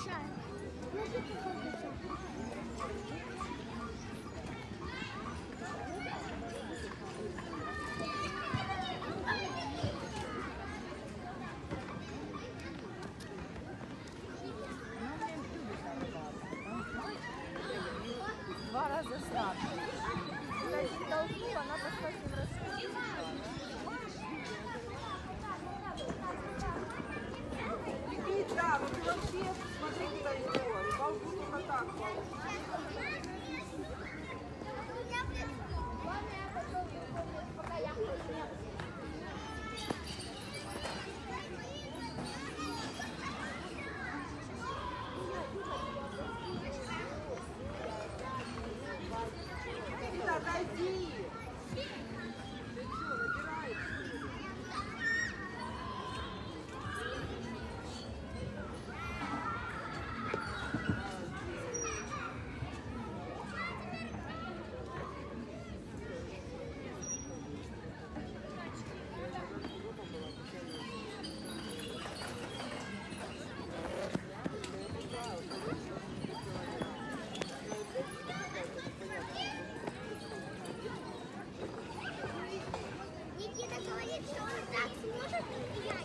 Два раза сладко. Я один толкнула, она пошла с ним раскрутить. Да, вот вообще, смотри, куда идет. Волку только так. Отойди! Ты что, набираешься? Никита говорит, что он так сможет влиять.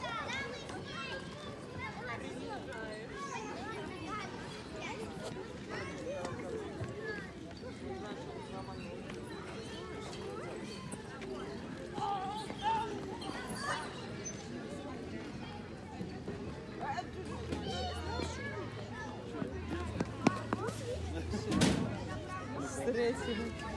Встретили.